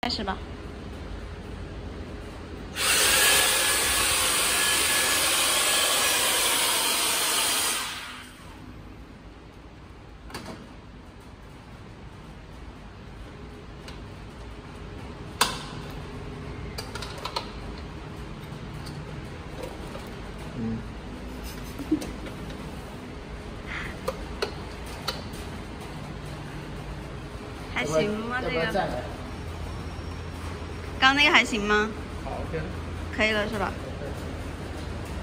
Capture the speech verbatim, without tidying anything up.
开始吧。 嗯。 还行吗？这个。 刚刚那个还行吗？ 好，OK。 可以了是吧？